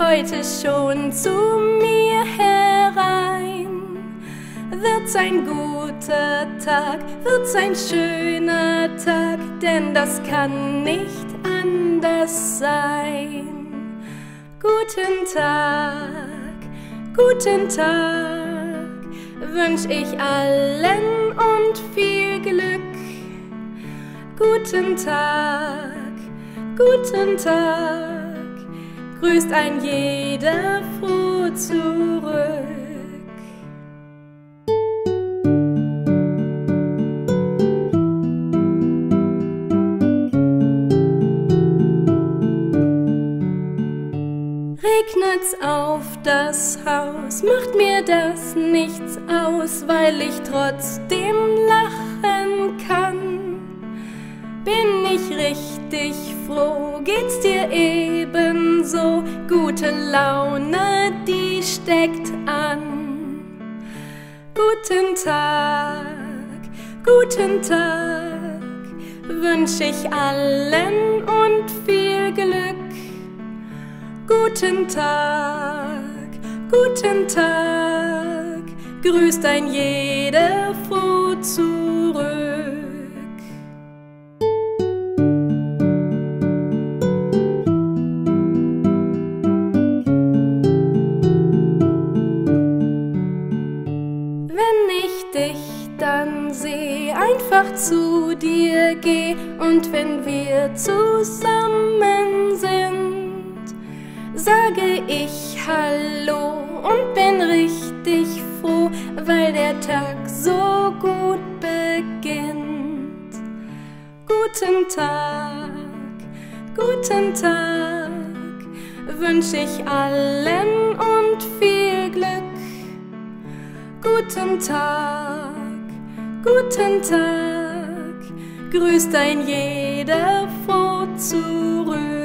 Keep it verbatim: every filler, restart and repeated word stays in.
heute schon zu mir herein. Wird's ein guter Tag, wird's ein schöner Tag, denn das kann nicht anders sein. Guten Tag, guten Tag, wünsch ich allen und viel Glück. Guten Tag, guten Tag, grüßt ein jeder froh zurück. Regnet's auf das Haus, macht mir das nichts aus, weil ich trotzdem lachen kann. Bin ich richtig froh, geht's dir ebenso? Gute Laune, die steckt an. Guten Tag, guten Tag, wünsch ich allen und viel Glück. Guten Tag, guten Tag, grüßt ein jeder froh zurück. Wenn ich dich dann seh, einfach zu dir geh, und wenn wir zusammen sind, sage ich Hallo und bin richtig froh, weil der Tag so gut beginnt. Guten Tag, guten Tag, wünsch ich allen und viel Glück. Guten Tag, guten Tag, grüßt ein jeder froh zurück.